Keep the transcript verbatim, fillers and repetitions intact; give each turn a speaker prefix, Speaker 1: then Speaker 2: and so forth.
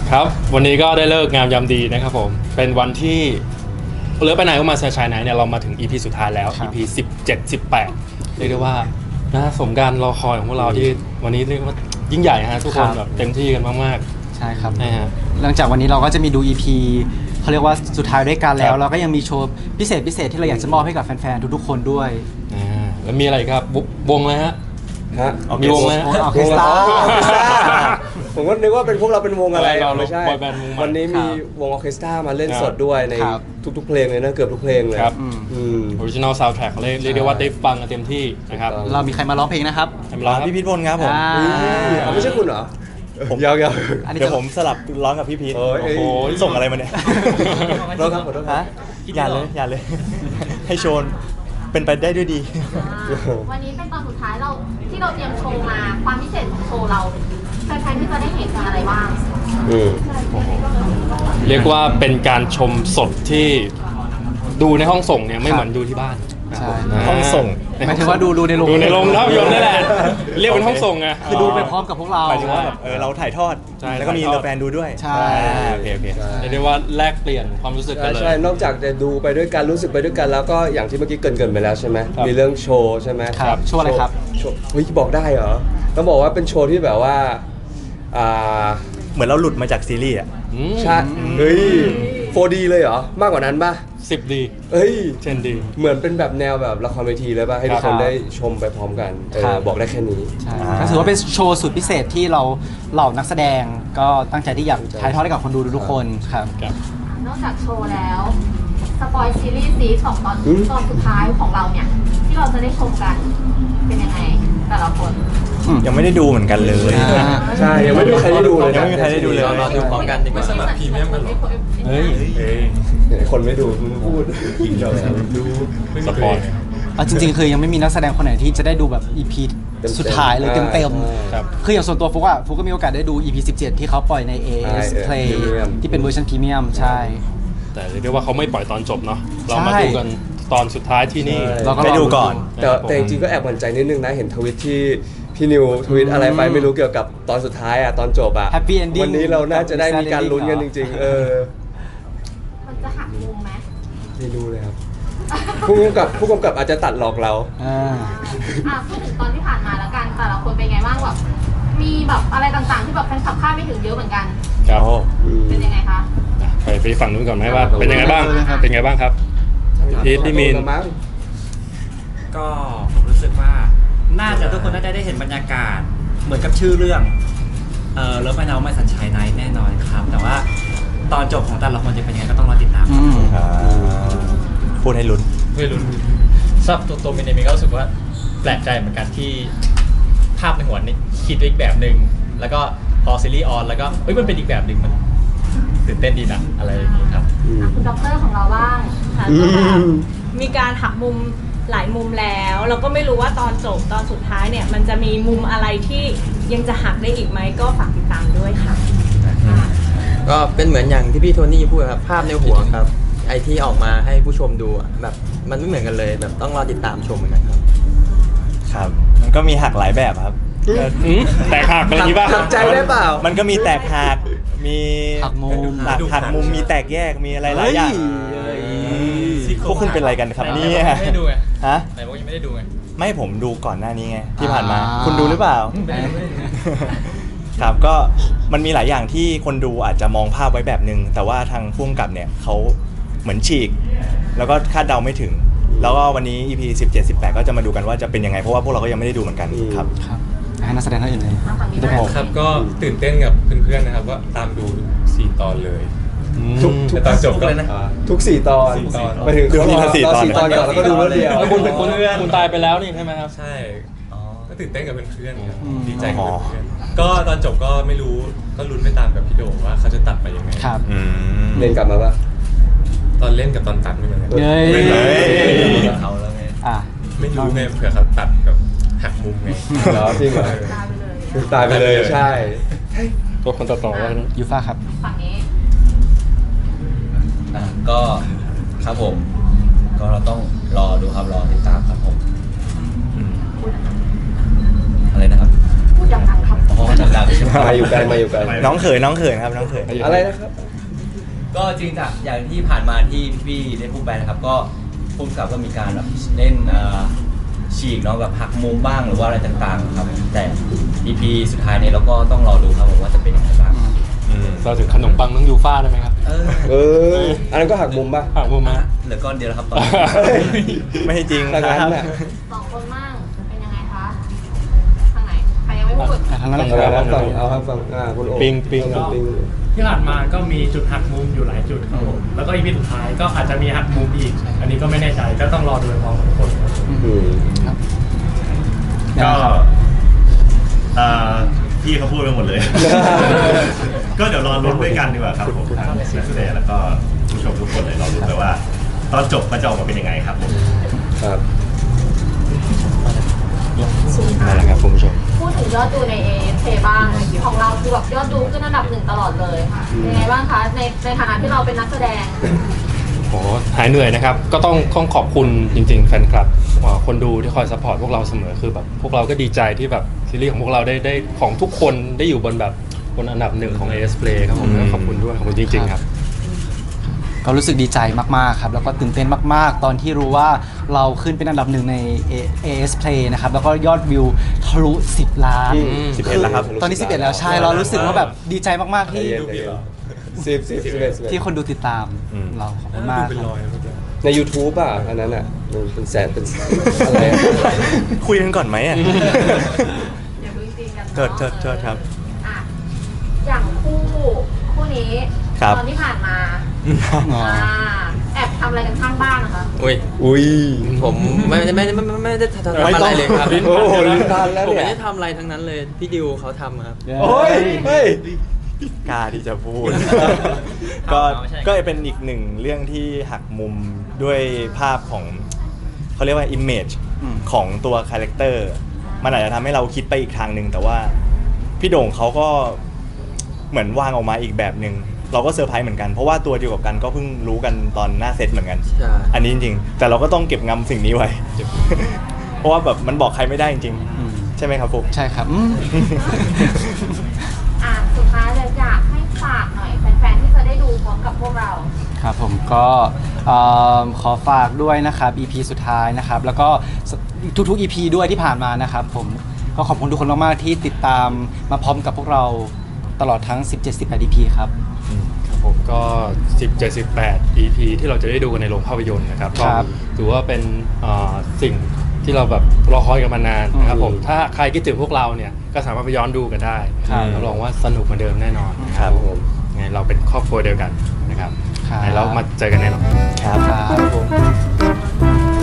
Speaker 1: ครับวันนี้ก็ได้เลิกงามยามดีนะครับผมเป็นวันที่เลิกไปไหนก็มาชายไหนเนี่ยเรามาถึง อี พี สุดท้ายแล้ว อี พี สิบเจ็ด สิบแปดเรียกได้ว่านะสมการรอคอยของพวกเราที่วันนี้เรียกว่ายิ่งใหญ่ฮะทุกคนแบบเต็มที่กันมาก
Speaker 2: ๆใช่ครับ
Speaker 1: นะฮะ
Speaker 2: หลังจากวันนี้เราก็จะมีดู อี พี เขาเรียกว่าสุดท้ายด้วยกันแล้วเราก็ยังมีโชว์พิเศษพิเศษที่เราอยากจะมอบให้กับแฟนๆทุกๆคนด้วย
Speaker 1: อ่าแล้วมีอะไรครับวงอะไรฮะ
Speaker 3: ฮะ
Speaker 1: มีวงไหม
Speaker 2: ออเคสตรา
Speaker 3: ผมก็นึกว่าเป็นพวกเราเป็นวงอะไรไม่ใช่วันนี้มีวงออเคสตรามาเล่นสดด้วยในทุกๆเพลงเลยนะเกือบทุกเพลงเลย
Speaker 1: ครับออริจินอลซาวด์แทร็กเรียกได้ว่าได้ฟังกันเต็มที่นะครับ
Speaker 2: เรามีใครมาร้องเพลงนะครับ
Speaker 4: พี่พีทพลครับผม
Speaker 3: ไม่ใช่คุณเหรอ
Speaker 4: ผม
Speaker 3: ยาวๆ
Speaker 4: เดี๋ยวผมสลับร้องกับพี่พีทโอ้โหส่งอะไรมาเนี่ย
Speaker 3: ร้องครับขอโทษครับ
Speaker 4: อย่าเลยอย่าเลยให้โชว์เป็นไปได้ด้วยดี
Speaker 5: วันนี้เป็นตอนสุดท้ายเราที่เราเตรียมโชว์มาความพิเศษของโชว์เราแฟนๆที่จะได้เห็นอะไรบ้าง
Speaker 1: เรียกว่าเป็นการชมสดที่ดูในห้องส่งเนี่ยไม่เหมือนดูที่บ้าน
Speaker 4: ห้องส่ง
Speaker 2: หมายถึงว่าดูดูในโรง
Speaker 1: ดูในโรงภาพยนตร์นี่แหละเรียกเป็นห้องส่งไง
Speaker 2: คือดูไปพร้อมกับพวกเรา
Speaker 4: หมายถึงว่าแบบเราถ่ายทอดแล้วก็มีแฟนดูด้วย
Speaker 2: ใช่
Speaker 1: โอเคโอเคเรียกว่าแลกเปลี่ยนความรู้สึกกันเลย
Speaker 3: ใช่นอกจากจะดูไปด้วยกันรู้สึกไปด้วยกันแล้วก็อย่างที่เมื่อกี้เกินๆไปแล้วใช่ไหมมีเรื่องโชว์ใช่ไหม
Speaker 2: ครับโชว์อะไรครับ
Speaker 3: เฮ้ยบอกได้เหรอต้องบอกว่าเป็นโชว์ที่แบบว่า
Speaker 4: เหมือนเราหลุดมาจากซีรีส์อ่ะ
Speaker 3: ใช่เฮ้ย โฟร์ ดี เลยเหรอมากกว่านั้นป่ะ
Speaker 1: สิบ ดี
Speaker 3: เฮ้ย
Speaker 1: เช่นดี
Speaker 3: เหมือนเป็นแบบแนวแบบละครเวทีเลยป่ะให้ทุกคนได้ชมไปพร้อมกันบอกได้แค่นี้
Speaker 2: ก็ถือว่าเป็นโชว์สุดพิเศษที่เราเหล่านักแสดงก็ตั้งใจที่อยากถ่ายทอดให้กับคนดูทุกคนครับ
Speaker 5: นอกจากโชว์แล้วสปอยซีรีส์ซีของตอนตอนสุดท้ายของเราเนี่ยที่เราจะได้ชมกันเป็นยังไงแต่ละคน
Speaker 4: ยังไม่ได้ดูเหมือนกันเลย
Speaker 3: ใช่ยังไม่มีใครได้ดูเลย
Speaker 4: ยังไม่มีใครได้ดูเลย
Speaker 6: รอดูพร้อมกันดีกว่าสมัครพรีเมียมกันหรอ
Speaker 1: เฮ้ย
Speaker 3: คนไม่ดูมึงพูดกินเราดู
Speaker 1: สปอย
Speaker 2: อ่ะจริงๆคือยังไม่มีนักแสดงคนไหนที่จะได้ดูแบบ อี พี สุดท้ายเลยเต็มๆคืออย่างส่วนตัวฟุกอ่ะฟุกก็มีโอกาสได้ดู อี พี สิบเจ็ดที่เขาปล่อยใน เอ เอส Play ที่เป็นเวอร์ชันพรีเมียมใช่
Speaker 1: แต่เรียกว่าเขาไม่ปล่อยตอนจบเนาะเรามาดูกันตอนสุดท้ายที่นี่
Speaker 4: เราก็ไปดูก่อน
Speaker 3: แต่แต่จริงๆก็แอบหวั่นใจนิดนึงนะเห็นทวิตที่พี่นิวทวิตอะไรไปไม่รู้เกี่ยวกับตอนสุดท้ายอ่ะตอนจบอ่ะวันนี้เราน่าจะได้มีการลุ้นกันจริงๆเออ
Speaker 5: มันจะหักมุมไหม
Speaker 3: ไม่รู้เลยครับผู้กำกับผู้กำกับอาจจะตัดหลอกเรา
Speaker 5: อ่าพูดถึงตอนที่ผ่านมาแล้วกันแต่ละคนเป็นไงบ้างแบบมีแบบอะไรต่างๆที่แบบแฟนคลับคาดไม่ถึงเยอะเหมือนกัน
Speaker 1: ครับ
Speaker 5: เป็นยังไงคะ
Speaker 1: ไปไปฝั่งนู้นก่อนไหมว่าเป็นยังไงบ้างเป็นไงบ้างครับพีทพี่มีน
Speaker 6: ก็ผมรู้สึกว่าน่าจะทุกคนน่าจะได้เห็นบรรยากาศเหมือนกับชื่อเรื่องเออเลิฟไม่เนาไม่สัญชัยไนท์แน่นอนครับแต่ว่าตอนจบของแต่ละคนจะเป็นยังไงก็ต้องรอติดตาม
Speaker 4: พูดให้ลุ้น
Speaker 6: ให้ลุ้นซับตัวตัวมินเองก็รู้สึกว่าแปลกใจเหมือนกันที่ภาพในหัวนี่คิดอีกแบบหนึ่งแล้วก็พอซีรีส์ออนแล้วก็เอ้ยมันเป็นอีกแบบหนึ่งมันตื่นเต้นดีนะอะไรอย่างนี้ครับ
Speaker 5: คุณด็อกเตอร์ของเราบ้างค่ะ
Speaker 7: มีการหักมุมหลายมุมแล้วเราก็ไม่รู้ว่าตอนจบตอนสุดท้ายเนี่ยมันจะมีมุมอะไรที่ยังจะหักได้อีกไหมก็ฝากติดตามด้วยค่ะ
Speaker 6: ก็เป็นเหมือนอย่างที่พี่โทนี่พูดครับภาพในหัวครับไอที่ออกมาให้ผู้ชมดูแบบมันไม่เหมือนกันเลยแบบต้องรอติดตามชมเหมือนกันครับ
Speaker 4: ครับมันก็มีหักหลายแบบครับ
Speaker 1: แตกหักอะไรนี้บ้าง
Speaker 3: หักใจได้เปล่า
Speaker 4: มันก็มีแตกหักมี
Speaker 2: หักมุม
Speaker 4: หักมุมมีแตกแยกมีอะไรหลายอย่างพวกคุณเป็นอะไรกันครับนี่
Speaker 6: ไม่ได้ดูไง
Speaker 4: ฮะ
Speaker 6: ไหนบอกยังไม่ได้ดูไง
Speaker 4: ไม่ผมดูก่อนหน้านี้ไงที่ผ่านมาคุณดูหรือเปล่าครับก็มันมีหลายอย่างที่คนดูอาจจะมองภาพไว้แบบนึงแต่ว่าทางผู้กำกับเนี่ยเขาเหมือนฉีกแล้วก็คาดเดาไม่ถึงแล้วก็วันนี้ อี พี สิบเจ็ด สิบแปดก็จะมาดูกันว่าจะเป็นยังไงเพราะว่าพวกเราก็ยังไม่ได้ดูเหมือนกันครับ
Speaker 2: ครับให้นักแสดงท่านอื่นเลย
Speaker 8: ครับก็ตื่นเต้นกับเพื่อนๆนะครับว่าตามดูสี่ตอนเลย
Speaker 3: ทุก
Speaker 8: ตอนจบก็
Speaker 3: ทุกสี่ตอนไปถึง
Speaker 4: ดูทีละสี่ตอน
Speaker 3: ก่อนแล้วก็ดูรวดเดียว
Speaker 1: แล้วคุณเป็นคนคุณตายไปแล้วนี่ใช่ไหมครับ
Speaker 8: ใช่ก็ตื่นเต้นกับเพื่อนๆครับดีใจกับเพื่อนๆก็ตอนจบก็ไม่รู้ก็ลุ้นไปตามกับพี่โดว่าเขาจะตัดไปยังไง
Speaker 2: ครับ
Speaker 3: เล่นกลับมาปะ
Speaker 8: ตอนเล่นกับตอนตัดไม่เหมือนกัน
Speaker 2: ไม่
Speaker 8: เลยเขาแล้วไงไม่รู้ไงเผื่อเขาตัดแบบหักมุมไง
Speaker 3: แล้วจริงเหรอตายไปเลยใช่
Speaker 1: ตัวคนต่อๆว่า
Speaker 2: ยูฟ่าครับ
Speaker 5: ฝั่งนี้
Speaker 6: ก็ครับผมก็เราต้องรอดูครับรอติดตามครับผมอะไรนะครับ
Speaker 5: พูดดังๆครับ
Speaker 6: อ๋อดังๆใช่ไหม
Speaker 3: มาอยู่กันมาอยู่กัน
Speaker 4: น้องเขยน้องเขยครับน้องเขย
Speaker 3: อะไรนะครับ
Speaker 9: ก็จริงจากอย่างที่ผ่านมาที่พี่ๆได้พูดไปนะครับ ก็พุ่มกับก็มีการแบบเล่นเอ่อฉีกเนาะแบบหักมุมบ้างหรือว่าอะไรต่างๆครับแต่ อี พี สุดท้ายเนี่ยเราก็ต้องรอดูครับผมว่าจะเป็นยังไงบ้าง
Speaker 1: เราถึงขนมปังน้องยูฟ่าได้ไหมครับ
Speaker 9: เออ
Speaker 3: เอออันนั้นก็หักมุมป่ะ
Speaker 1: หักมุมมา
Speaker 9: เหลือก้อนเดียวแล้วครับตอนนี้
Speaker 4: ไม่จริง
Speaker 3: ทาง
Speaker 4: ค
Speaker 3: นั้น
Speaker 4: รับ
Speaker 3: น่ะ
Speaker 5: สองคนมั่งเป็นยังไงคะทางไหนใครยังไม่พูด
Speaker 2: ทางนั้น
Speaker 3: ทางนั้นฝั่งเอาครับฝั่งอ่าคุณโอ
Speaker 1: ปิงปิง
Speaker 3: เอาปิง
Speaker 10: ที่ผ่านมาก็มีจุดหักมุมอยู่หลายจุดครับผม แล้วก็อีพีสุดท้ายก็อาจจะมีหักมุมอีก อันนี้ก็ไม่แน่ใจก็ต้องรอดูพร้อมทุกคนครับ
Speaker 3: อืม
Speaker 11: ก็เอ่อพี่เขาพูดไปหมดเลย ก็เดี๋ยวรอลุ้นด้วยกันดีกว่าครับผมทางนักแสดงแล้วก็ผู้ชมทุกคนเลยรอลุ้นไปว่า ตอนจบมันจะออกมาเป็นยังไงครับผม
Speaker 3: ครับ
Speaker 1: นั่นแหละครับคุณผู้ชม
Speaker 5: พูดถึงยอดดูใน เอ เอส เค บ้างของเราคือแบบยอดดูขึ้นอันดับหนึ่งตลอดเลยยังไงบ้างคะในในฐานะที่เราเป็นนักแสดง
Speaker 1: โอ้หายเหนื่อยนะครับ ก็ต้องต้องขอบคุณจริงๆแฟนคลับคนดูที่คอยซัพพอร์ตพวกเราเสมอคือแบบพวกเราก็ดีใจที่แบบซีรีส์ของพวกเราได้ได้ของทุกคนได้อยู่บนแบบบนอันดับหนึ่งของ เอ เอส Play ครับผมขอบคุณด้วยขอบคุณจริงๆครับ
Speaker 2: ก็รู้สึกดีใจมากๆครับแล้วก็ตื่นเต้นมากๆ ตอนที่รู้ว่าเราขึ้นเป็นอันดับหนึ่งใน เอ เอ เอส Play นะครับแล้วก็ยอดวิวทะลุสิบล้าน
Speaker 4: สิบเอ็ดแล้วครับ
Speaker 2: ตอนนี้สิบเอ็ดแล้วใช่เรารู้สึกว่าแบบดีใจมากๆที่
Speaker 3: สิบสิบสิบเอ็ดสิบเอ็ด
Speaker 2: ที่คนดูติดตาม
Speaker 4: อืม
Speaker 2: เราขอบคุณมากครับ
Speaker 3: ใน YouTube อ่ะอันนั้นอ่ะมันเป็นแสนเป็นอะไรอะ
Speaker 4: คุยกันก่อนไหมอ่ะ
Speaker 5: อย่าเพิ่งตีกัน
Speaker 4: โทษโทษโทษครับ
Speaker 5: อ่ะอย่างคู่คู่นี้
Speaker 4: ครับ
Speaker 5: ตอนที่ผ่านมา
Speaker 2: อ๋อ
Speaker 5: อ่าแอบทำอะไรกันข้างบ้านนะคะ
Speaker 12: อุ้ย
Speaker 3: อุ้ย
Speaker 12: ผมไม่ไม่ไม่ไม่ไม่ไม่ได้ทำ
Speaker 3: ไม่
Speaker 12: อะ
Speaker 3: ต้
Speaker 12: ไร
Speaker 3: อง
Speaker 12: เลยครับ
Speaker 3: โอ้โหลิ้นพันแล้ว
Speaker 12: ผม
Speaker 3: เนี่ย
Speaker 12: ไม่ได้ทำอะไรทั้งนั้นเลย พี่ดิวเขาทำครับ
Speaker 3: โอ้ยเฮ้ย
Speaker 4: กล้าที่จะพูด ก็ก็เป็นอีกหนึ่งเรื่องที่หักมุมด้วยภาพของเขาเรียกว่า image
Speaker 2: อืม
Speaker 4: ของตัวคาแรคเตอร์มันอาจจะทำให้เราคิดไปอีกทางหนึ่งแต่ว่าพี่โด่งเขาก็เหมือนวางออกมาอีกแบบหนึ่งเราก็เซอร์ไพรส์เหมือนกันเพราะว่าตัวเดียวกับกันก็เพิ่งรู้กันตอนหน้าเซตเหมือนกัน
Speaker 12: ใช่
Speaker 4: อันนี้จริงๆแต่เราก็ต้องเก็บงำสิ่งนี้ไว้ เพราะว่าแบบมันบอกใครไม่ได้จริง
Speaker 2: อืม
Speaker 4: ๆใช่ไหมครับฟุก
Speaker 2: ใช่ครับอืม
Speaker 5: อ่ะสุดท้ายเลยอยากให้ฝากหน่อยแฟนๆที่จะได้ดูพร้อมกับพวกเรา
Speaker 2: ครับผมก็เอิ่มขอฝากด้วยนะครับ อี พี สุดท้ายนะครับแล้วก็ทุกๆ อี พี ด้วยที่ผ่านมานะครับผมก็ขอบคุณทุกคนมากๆที่ติดตามมาพร้อมกับพวกเราตลอดทั้ง สิบเจ็ด สิบแปด อี พี ครับ
Speaker 1: ครับผมก็ สิบ เจ็ด สิบ แปด อี พี ที่เราจะได้ดูกันในโรงภาพยนตร์นะครับก็
Speaker 2: ครับ
Speaker 1: ถือว่าเป็นเอ่อสิ่งที่เราแบบรอคอยกันมานานนะครับผมถ้าใครคิดถึงพวกเราเนี่ยก็สามารถไปย้อนดูกันได้
Speaker 2: ครับ
Speaker 1: รับรองว่าสนุกเหมือนเดิมแน่นอน
Speaker 4: ครับผม
Speaker 1: ไงเราเป็นครอบครัวเดียวกันนะครับ
Speaker 2: ครับ
Speaker 1: ไงเรามาเจอกันแน่นอน
Speaker 4: ครับ
Speaker 2: ครับผม